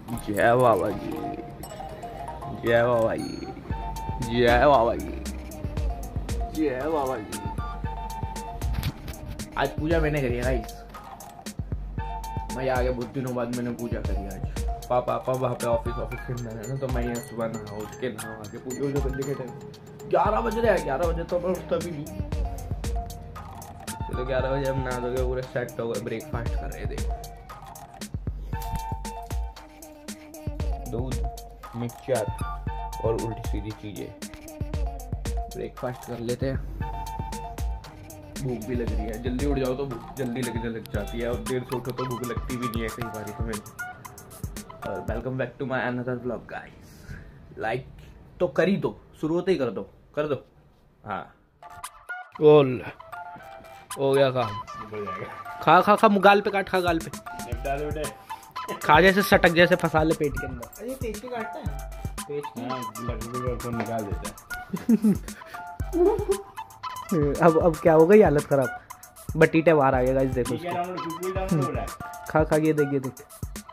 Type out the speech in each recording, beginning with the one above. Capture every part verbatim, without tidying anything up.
जय बाबा जी, जय बाबा जी, जय बाबा जी, जय बाबा जी। आज पूजा मैंने करी है गाइस, मैं आ गया बहुत दिनों बाद मैंने पूजा करी आज। पापा पापा वहाँ पे ऑफिस ऑफिस के अंदर है ना, तो मैं यहाँ सुबह नहा उठ के नहा के पूजा वूजा करने के टाइम ग्यारह बज रहे हैं। ग्यारह बजे तो मैं उठता भी नहीं। चलो ग्यारह बजे हम नहा धो के पूरे सेट हो गए, ब्रेकफास्ट कर रहे थे। दूध, मिक्सचर और उल्टी सीधी चीजें। ब्रेकफास्ट कर लेते हैं। भूख भी लग रही है, जल्दी उठ जाओ तो भूख जल्दी लगने लग जाती है, और देर से उठो तो भूख लगती भी नहीं है कई बार तो मैंने। और welcome back to my another vlog guys. Like तो कर ही दो, शुरुआत ही कर दो, कर दो। हाँ बोल, हो गया काम। खा खा खा गाल पे काट, खा गाल पे खा, जैसे सटक जैसे फंसा ले पेट के अंदर। अरे पेट पे काटता है, पेट की हाँ, निकाल देता है। अब अब क्या हो गई हालत खराब, बटीटे बाहर आ गया। देखो खा खा, ये देख ये देख।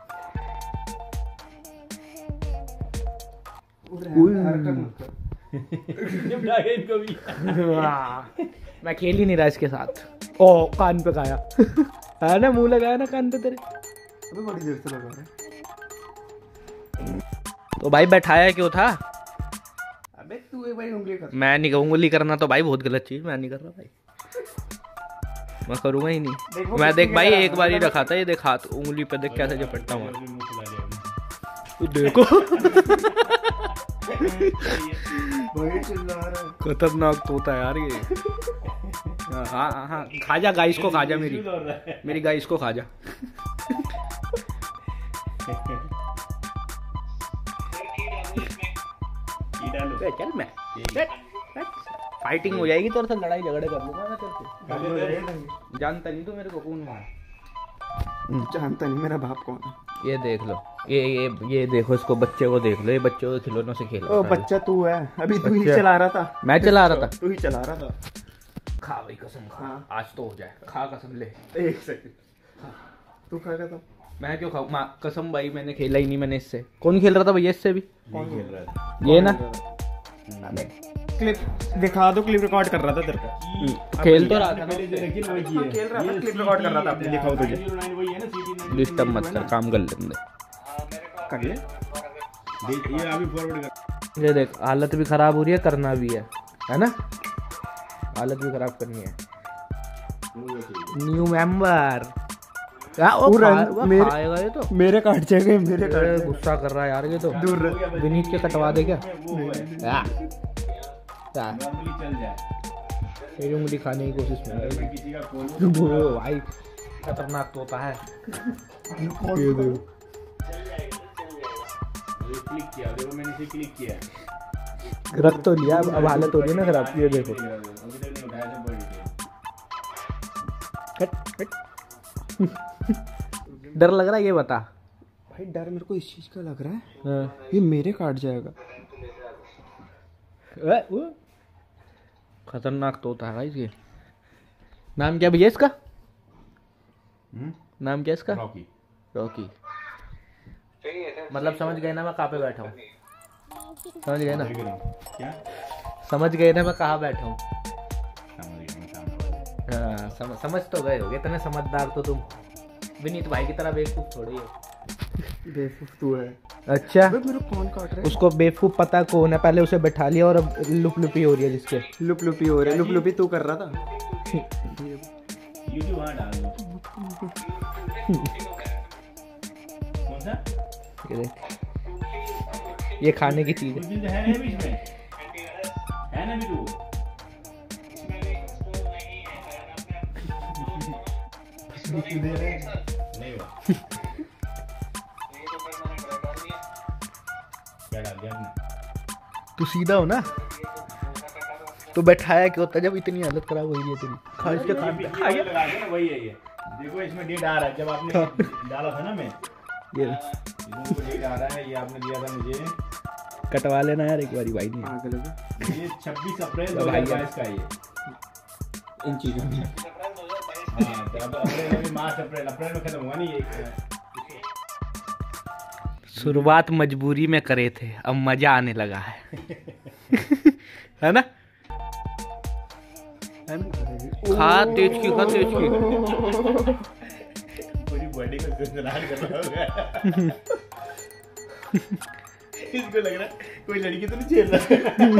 मैं खेल ही नहीं रहा इसके साथ। ओ कान पे खाया है ना, मुंह लगाया ना कान पे तेरे। अबे बड़ी देर से लगा रहा है। तो भाई बैठाया क्यों था? अबे तू एक भाई उंगली कर। मैं नहीं, उंगली करना तो भाई बहुत गलत चीज, मैं नहीं कर रहा भाई, मैं करूंगा ही नहीं। मैं देख भाई एक बार ही रखा था, ये देख हाथ उंगली पे देख कैसे झपटता हूँ। देखो खतरनाक तोता है यार ये। हाँ हाँ हाँ, खा जा गाइस को, खा जा मेरी मेरी गाइस को खा जा। चल मैं फाइटिंग हो जाएगी तेरे से, लड़ाई झगड़े कर लूंगा मैं तेरे से। जानता नहीं तू मेरे को कौन है? जानता नहीं मेरा बाप कौन है। ये देख लो, ये ये ये देखो, इसको बच्चे को देख लो, ये बच्चों के खिलौनों से खेल रहा है। बच्चा तू है, अभी तू ही चला रहा था। मैं चला रहा था, तू ही चला रहा था। खा भाई कसम खा। हाँ। आज तो हो जाए, खा कसम ले। एक सेकंड, तू खा रहा था? मैं क्यों खाऊं? कसम भाई मैंने खेला ही नहीं मैंने इससे। कौन खेल रहा था भैया इससे? भी कौन खेल रहा था? ये ना क्लिप दिखा दो, क्लिप रिकॉर्ड कर रहा था तेरे को। खेल तो रहा था, लेकिन वो ये खेल रहा था, क्लिप रिकॉर्ड कर रहा था अपने। दिखाओ तुझे, डिस्टर्ब मत कर, काम कर ले कर ले। ये अभी फॉरवर्ड कर। ये देख हालत भी खराब हो रही है, करना भी है है ना, हालत भी खराब करनी है। न्यू मेंबर मेरे, ये तो मेरे काट जाएंगे, मेरे काट। गुस्सा कर रहा है यार ये तो। दूर विनीत के कटवा दे क्या? मेरी उंगली खाने की कोशिश में भाई, खतरनाक तोता है। ये देखो, क्लिक किया, देखो मैंने इसे क्लिक किया, रख तो लिया, अब हालत हो रही है ना खराब। ये देखो डर लग रहा है, ये बता भाई। डर मेरे को इस चीज का लग रहा है, हाँ। ये मेरे काट जाएगा। खतरनाक तोता है ये। नाम क्या भैया इसका? हुँ? नाम क्या इसका? रॉकी। रॉकी मतलब समझ गए ना मैं कहाँ पे बैठा हूँ? समझ गए ना? क्या समझ गए ना मैं कहाँ बैठा हूँ? हाँ सम, समझ तो गए होगे, इतने समझदार तो तुम विनीत भाई की तरह बेवकूफ थोड़ी है। बेवकूफ तू है। अच्छा मेरे कौन काट रहा है? उसको बेवकूफ पता कौन है, पहले उसे बैठा लिया और अब लुप लुपी हो रही है जिसके। लुप लुपी हो रही है, लुप लुपी तू कर रहा था। यूट्यूब वहाँ डाल दो। कौन सा? ये देख, ये खाने की चीज है। है ना बीच में, है ना भी तू? नहीं हुआ। तू सीधा हो ना, तो बैठाया क्यों होता जब इतनी हालत खराब हो रही है तेरी? खा इसके कान पे खा गया। वही है ये, देखो इसमें डेट आ रहा है, जब आपने डाला था ना मैं ये डेट आ रहा है, ये आपने दिया था मुझे। कटवा लेना यार एक बारी भाई। नहीं ये छब्बीस अप्रैल दो हजार बाईस का ये इन चीजों में। हाँ तो अब अप्रैल में, मार्च अप्रैल अप्रैल में खत्म हुआ नहीं ये। शुरुआत मजबूरी में करे थे, अब मजा आने लगा है। है ना? खा तेज की, खा तेज की। पूरी बॉडी को गुनगुनाहट कर रहा होगा। इसको लग रहा है कोई लड़की तो नहीं झेल रहा।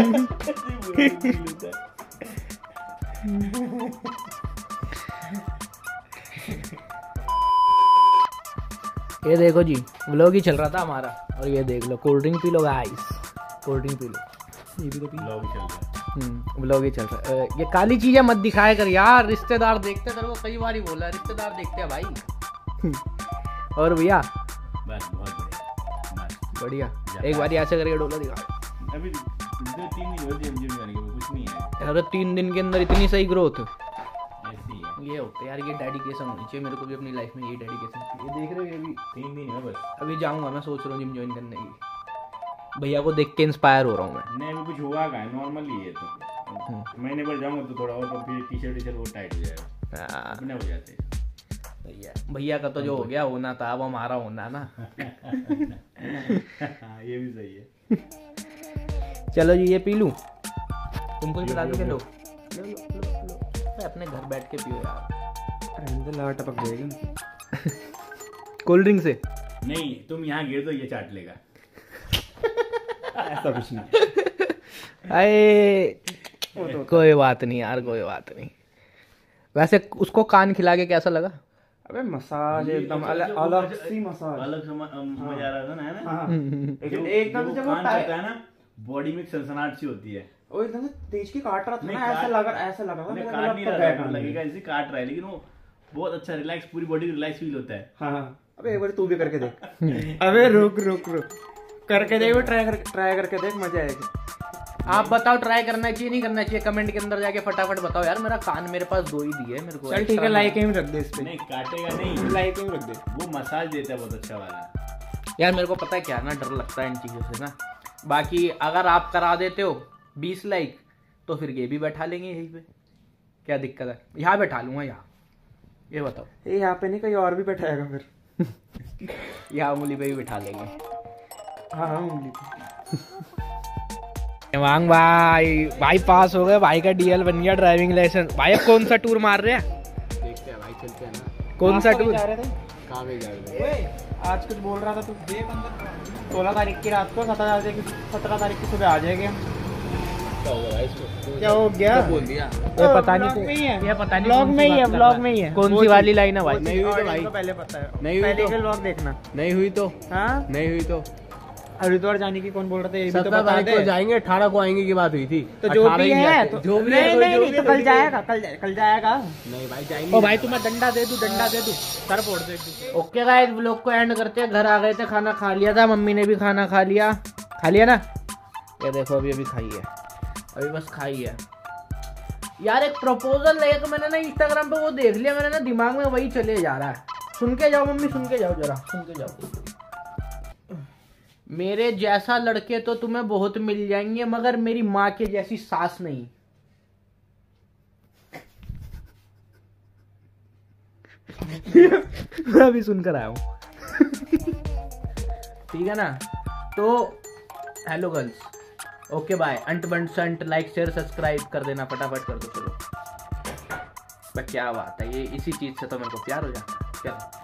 ये देखो जी, व्लॉग ही चल रहा था हमारा, और ये देख लो, कोल्ड ड्रिंक पी लो गाइस, कोल्ड ड्रिंक पी लो। ये भी तो पी लो, व्लॉग चल रहा है। हम्म, व्लॉग ही चल रहा है। ये काली चीजें मत दिखाया कर यार, रिश्तेदार देखते, तेरे को कई बार ही बोला, रिश्तेदार देखते हैं भाई। और भैया बस बहुत बढ़िया, बढ़िया, एक बार ऐसे करके डोला दिखा। अभी दो तीन दिन हो जिम जिम जाने के, कुछ नहीं है। अरे तीन दिन के अंदर इतनी सही ग्रोथ, ऐसी है ये होता है यार, ये डेडिकेशन होनी चाहिए। मेरे को भी अपनी लाइफ में ये डेडिकेशन, ये देख रहे हो, ये भी तीन दिन है बस। अभी जाऊंगा, मैं सोच रहा हूँ जिम ज्वाइन करने की। भैया को देख के इंस्पायर हो रहा हूँ मैं। नहीं अभी कुछ हुआ का है, नॉर्मल ही है। तो महीने भर जाऊंगा तो थोड़ा और फिर टी शर्ट टी शर्ट वो टाइट हो जाएगा, अपने हो जाते हैं। भैया भैया का तो जो हो गया होना था, अब हमारा होना ना। ये भी सही है। चलो जी, ये पी लूं, तुमको भी बता दो। लो लो लो लो, अपने घर बैठ के पियो यार, लाट टपक जाएगी। कोल्ड ड्रिंक से नहीं, तुम यहाँ गिर दो, ये चाट लेगा। ऐसा कुछ नहीं। अरे कोई बात नहीं यार, कोई बात नहीं। वैसे उसको कान खिला के कैसा लगा? अबे मसाज एकदम अलग अलग सी मसाज, अलग मजा आ रहा था ना, है ना? एकदम एकदम जब वो टाइट है ना, बॉडी में सनसनाहट सी होती है। वो एकदम तेज की काट रहा था ना, ऐसा लगा ऐसा लगा था मेरा, काट नहीं रहा था, लगेगा ऐसे काट रहा है, लेकिन वो बहुत अच्छा रिलैक्स, पूरी बॉडी रिलैक्स फील होता है। हाँ, अबे एक बार तू भी करके देख। अबे रुक रुक रुक, करके देख, ट्राई कर ट्राई करके देख, मजा आएगी। आप बताओ, ट्राई करना चाहिए नहीं करना चाहिए? कमेंट के अंदर जाके फटाफट बताओ यार। मेरा कान मेरे पास दो ही दिए मेरे को। चल ठीक है, लाइक एम रख दे इस पे। नहीं काटेगा नहीं, लाइक एम रख दे, वो मसाज देता है बहुत अच्छा वाला। यार मेरे को पता है क्या ना, डर लगता है इन चीजों से ना। बाकी अगर आप करा देते हो बीस लाइक तो फिर ये भी बैठा लेंगे यहीं पे, क्या दिक्कत है? यहाँ बैठा लूंगा, यहाँ, ये बताओ। ये यहाँ पे नहीं, कहीं और भी बैठाएगा फिर। यहाँ उंगली पे भी बैठा लेंगे। हाँ हाँ, उंगली पे। वांग भाई, भाई पास हो गए, भाई का डीएल बन गया, ड्राइविंग लाइसेंस। भाई अब कौन सा टूर मार रहे हैं? देखते हैं भाई, चलते हैं ना। कौन सा टूर? जा रहे थे? कहाँ पे जा रहे थे? आज कुछ बोल रहा था तू, सोलह तारीख की रात को, सत्रह तारीख सत्रह तारीख की सुबह आ जाएंगे। क्या होगा भाई इसको? क्या हो गया? बोल दिया। ये पता नहीं, ये पता नहीं, ब्लॉग में ही है, ब्लॉग में ही है। कौन सी वाली लाइन है भाई? नहीं हुई तो भाई, पहले पता है, नहीं हुई तो ब्लॉग देखना। नहीं हुई तो हाँ, नहीं हुई तो हरिद्वार जाने की कौन बोल रहा था, ये भी तो सत्रह बता तारीख दे। को जाएंगे, अठारह को आएंगे की बात हुई थी। तो जो भी है तो जो भी नहीं है, नहीं जो नहीं, भी तो है, कल जाएगा, कल कल जाएगा। नहीं भाई जाएंगे। ओ भाई तुम्हें डंडा दे दूं, डंडा दे दूं, सर फोड़ दे। ओके गाइस, व्लॉग को एंड करते हैं। घर आ गए थे, खाना खा लिया था, मम्मी ने भी खाना खा लिया, खा लिया ना? ये देखो अभी अभी खाई है, अभी बस खाई है यार। एक प्रपोजल है तो मैंने ना इंस्टाग्राम पे वो देख लिया, मैंने ना दिमाग में वही चले जा रहा है। सुन के जाओ मम्मी, सुन के जाओ जरा, सुन के जाओ। मेरे जैसा लड़के तो तुम्हें बहुत मिल जाएंगे, मगर मेरी माँ के जैसी सास नहीं। मैं अभी सुनकर आया हूं। ठीक है ना? तो हेलो गर्ल्स, ओके बाय, अंट बंट संट, लाइक शेयर सब्सक्राइब कर देना, फटाफट कर दो। चलो बस, क्या बात है, ये इसी चीज से तो मेरे को प्यार हो जाता है। चलो।